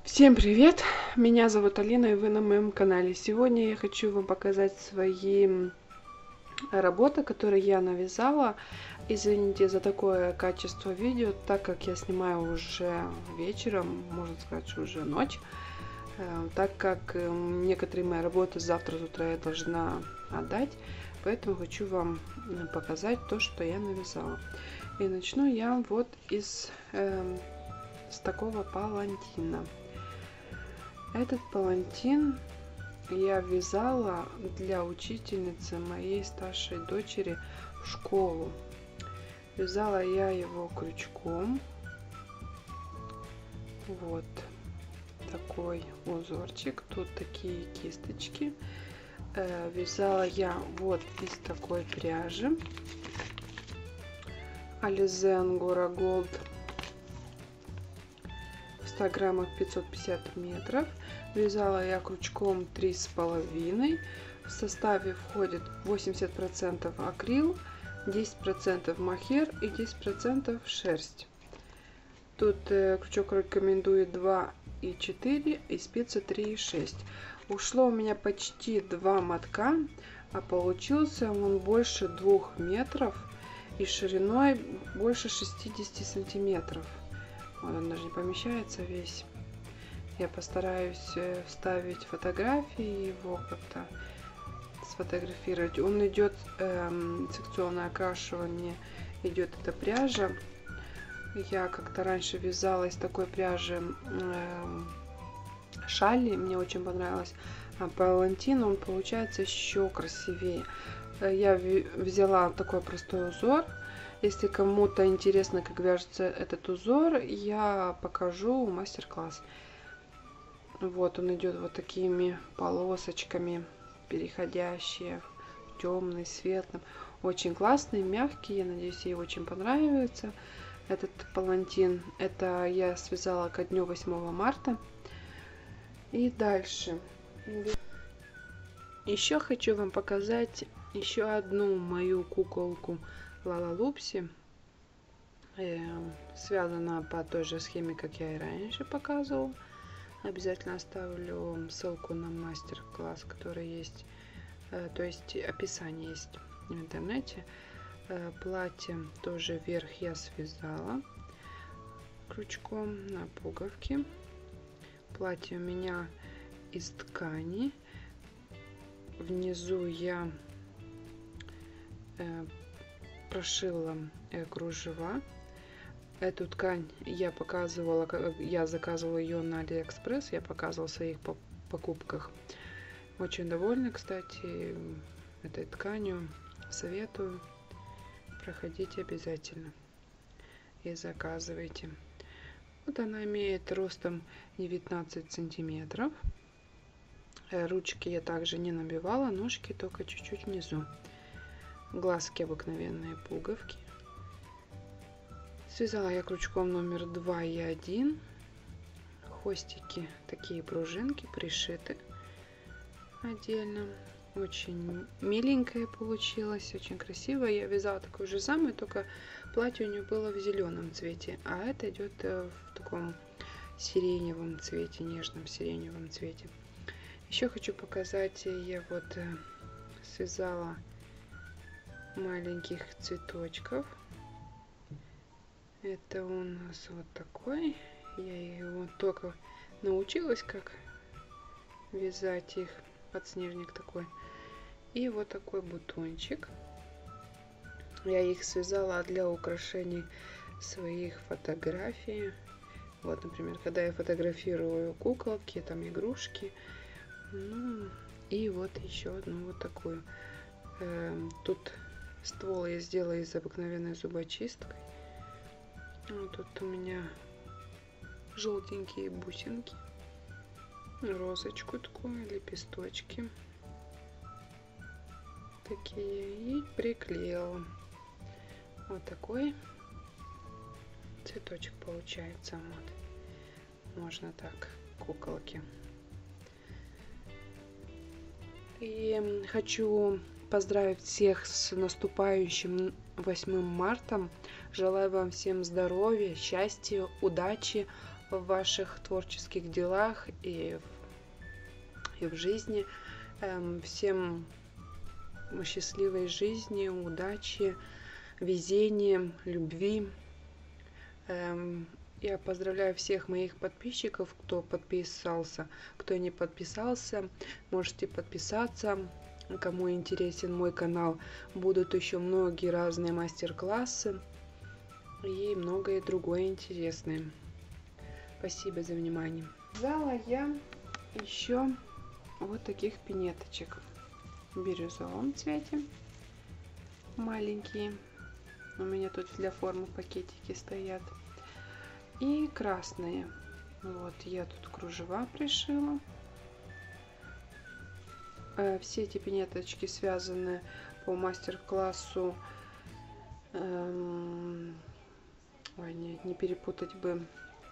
Всем привет! Меня зовут Алина, и вы на моем канале. Сегодня я хочу вам показать свои работы, которые я навязала. Извините за такое качество видео, так как я снимаю уже вечером, можно сказать, что уже ночь. Так как некоторые мои работы завтра с утра я должна отдать, поэтому хочу вам показать то, что я навязала. И начну я вот с такого палантина. Этот палантин я вязала для учительницы моей старшей дочери в школу. Вязала я его крючком. Вот такой узорчик. Тут такие кисточки. Вязала я вот из такой пряжи. Alize Angora Gold. В 100 граммах 550 метров. Вязала я крючком 3,5. В составе входит 80% акрил, 10% мохер и 10% шерсть. Тут крючок рекомендует 2,4 и спицы 3,6. Ушло у меня почти 2 мотка, а получился он больше 2 метров и шириной больше 60 сантиметров. Вот он даже не помещается весь. Я постараюсь вставить фотографии, его как-то сфотографировать. Он идет секционное окрашивание, идет эта пряжа. Я как-то раньше вязала из такой пряжи шали, мне очень понравилось. А палантин, он получается еще красивее. Я взяла такой простой узор. Если кому-то интересно, как вяжется этот узор, я покажу мастер-класс. Вот он идет вот такими полосочками, переходящие в темный, светлый. Очень классный, мягкий. Я надеюсь, ей очень понравится этот палантин. Это я связала ко дню 8 марта. И дальше. Еще хочу вам показать еще одну мою куколку Лалалупси. Связана по той же схеме, как я и раньше показывала. Обязательно оставлю ссылку на мастер-класс, который есть, то есть описание есть в интернете. Платье тоже вверх я связала крючком на пуговки. Платье у меня из ткани. Внизу я прошила кружева. Эту ткань я показывала, я заказывала ее на Алиэкспресс, я показывала в своих покупках. Очень довольна, кстати, этой тканью. Советую, проходите обязательно и заказывайте. Вот она имеет ростом 19 сантиметров. Ручки я также не набивала, ножки только чуть-чуть внизу. Глазки обыкновенные, пуговки. Связала я крючком номер 2 и 1. Хвостики такие пружинки пришиты отдельно. Очень миленькая получилась, очень красивая. Я вязала такой же самый, только платье у нее было в зеленом цвете, а это идет в таком сиреневом цвете, нежном сиреневом цвете. Еще хочу показать, я вот связала маленьких цветочков. Это у нас вот такой. Я его только научилась, как вязать их. Подснежник такой. И вот такой бутончик. Я их связала для украшений своих фотографий. Вот, например, когда я фотографирую куколки, там игрушки. Ну, и вот еще одну вот такую. Тут ствол я сделала из обыкновенной зубочисткой. Вот тут у меня желтенькие бусинки, розочку такую, лепесточки такие, и приклеила. Вот такой цветочек получается. Вот можно так, куколки. И хочу поздравить всех с наступающим 8 марта. Желаю вам всем здоровья, счастья, удачи, в ваших творческих делах и в жизни. Всем счастливой жизни, удачи, везения, любви. Я поздравляю всех моих подписчиков, кто подписался, кто не подписался, можете подписаться. Кому интересен мой канал, будут еще многие разные мастер-классы и многое другое интересное. Спасибо за внимание. Вязала я еще вот таких пинеточек в бирюзовом цвете, маленькие. У меня тут для формы пакетики стоят. И красные. Вот я тут кружева пришила. Все эти пинеточки связаны по мастер-классу. Ой, не перепутать бы.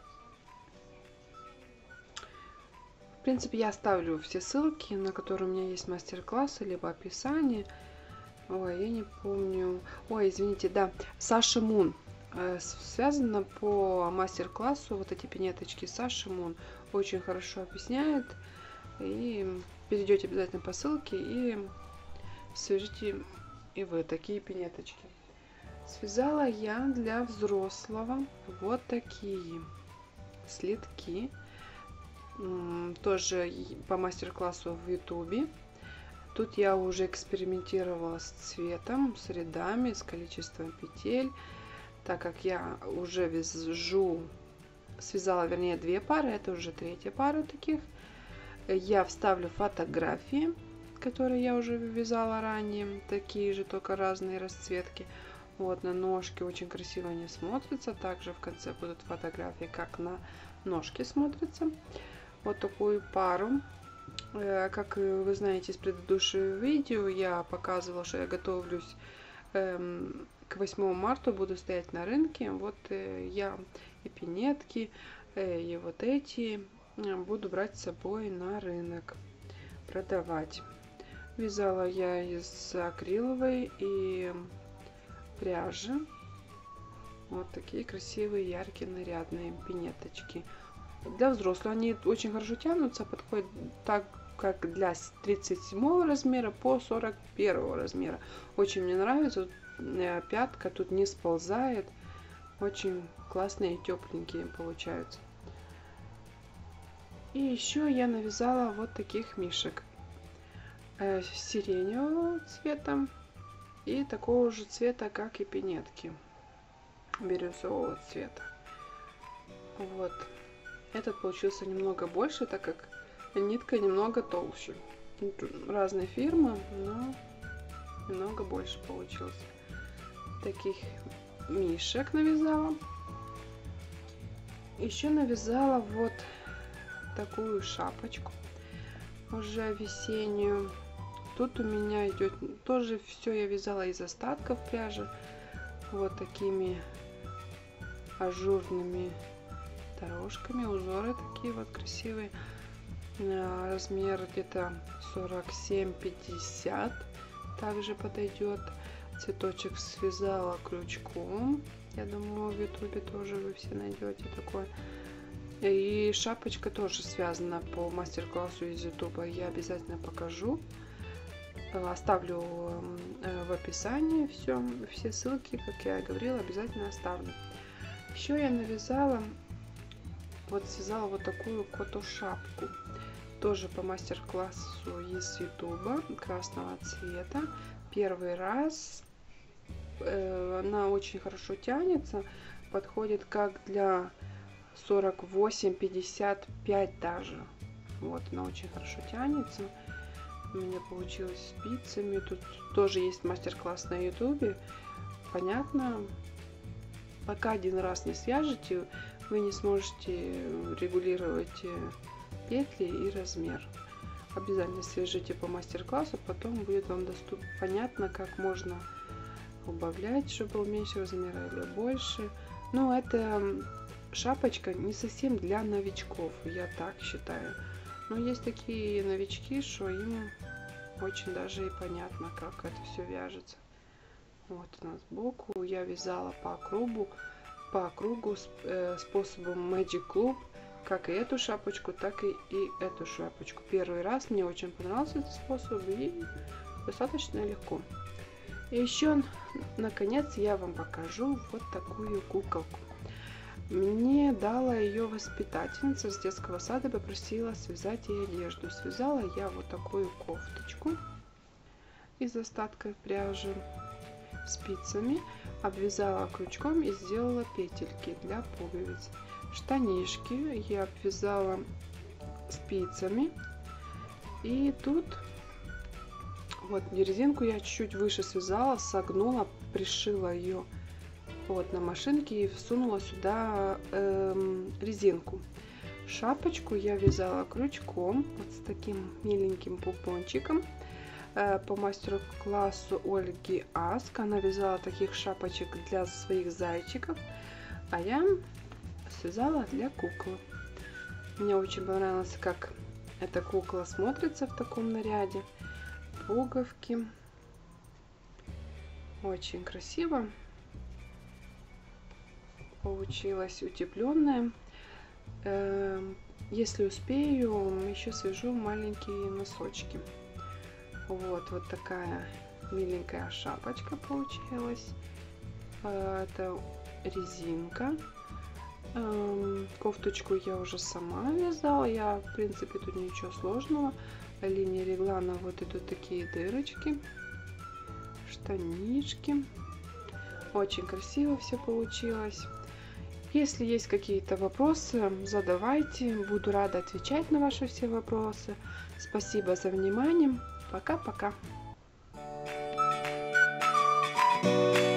В принципе, я оставлю все ссылки, на которые у меня есть мастер-классы, либо описание. Ой, я не помню. Ой, извините, да, Саша Мун. Связано по мастер-классу. Вот эти пинеточки Саша Мун очень хорошо объясняет. И перейдете обязательно по ссылке и свяжите и вы такие пинеточки. Связала я для взрослого вот такие слитки. Тоже по мастер-классу в ютубе. Тут я уже экспериментировала с цветом, с рядами, с количеством петель. Так как я уже связала, вернее, 2 пары, это уже 3-я пара таких. Я вставлю фотографии, которые я уже вязала ранее, такие же, только разные расцветки. Вот на ножке очень красиво они смотрятся. Также в конце будут фотографии, как на ножке смотрятся. Вот такую пару. Как вы знаете из предыдущего видео, я показывала, что я готовлюсь к 8 марта, буду стоять на рынке. Вот я и пинетки, и вот эти буду брать с собой на рынок, продавать. Вязала я из акриловой и пряжи. Вот такие красивые, яркие, нарядные пинеточки. Для взрослых они очень хорошо тянутся, подходят так, как для 37 размера по 41 размера. Очень мне нравится. Пятка тут не сползает. Очень классные и тепленькие получаются. И еще я навязала вот таких мишек сиреневого цвета и такого же цвета, как и пинетки, бирюзового цвета. Вот. Этот получился немного больше, так как нитка немного толще. Разные фирмы, но немного больше получилось. Таких мишек навязала. Еще навязала вот такую шапочку, уже весеннюю. Тут у меня идет тоже все, я вязала из остатков пряжи. Вот такими ажурными дорожками, узоры такие вот красивые. Размер где-то 47-50 также подойдет. Цветочек связала крючком. Я думаю, в ютубе тоже вы все найдете такое. И шапочка тоже связана по мастер-классу из ютуба. Я обязательно покажу. Оставлю в описании все ссылки, как я и говорила, обязательно оставлю. Еще я навязала, связала вот такую кото-шапку. Тоже по мастер-классу из ютуба, красного цвета. Первый раз. Она очень хорошо тянется, подходит как для 48-55 даже. Вот, она очень хорошо тянется. У меня получилось спицами. Тут тоже есть мастер-класс на ютубе. Понятно, пока один раз не свяжете, вы не сможете регулировать петли и размер. Обязательно свяжите по мастер-классу, потом будет вам понятно, как можно убавлять, чтобы был меньше размера или больше. Но эта шапочка не совсем для новичков, я так считаю. Но есть такие новички, что им очень даже и понятно, как это все вяжется. Вот у нас сбоку я вязала по кругу по кругу способом Magic Club, как и эту шапочку, так и эту шапочку. Первый раз мне очень понравился этот способ и достаточно легко. И еще, наконец, я вам покажу вот такую куколку. Мне дала ее воспитательница с детского сада, попросила связать ей одежду. Связала я вот такую кофточку из остатков пряжи спицами, обвязала крючком и сделала петельки для пуговиц. Штанишки я обвязала спицами, и тут вот резинку я чуть-чуть выше связала, согнула, пришила ее вот на машинке и всунула сюда резинку. Шапочку я вязала крючком вот с таким миленьким пупончиком по мастер-классу Ольги Аск. Она вязала таких шапочек для своих зайчиков, а я связала для куклы. Мне очень понравилось, как эта кукла смотрится в таком наряде. Пуговки. Очень красиво получилось, утепленная. Если успею, еще свяжу маленькие носочки. Вот такая миленькая шапочка получилась. Это резинка. Кофточку я уже сама вязала. Я, в принципе, тут ничего сложного. Линия реглана, вот идут такие дырочки. Штанишки. Очень красиво все получилось. Если есть какие-то вопросы, задавайте. Буду рада отвечать на ваши все вопросы. Спасибо за внимание. Пока-пока.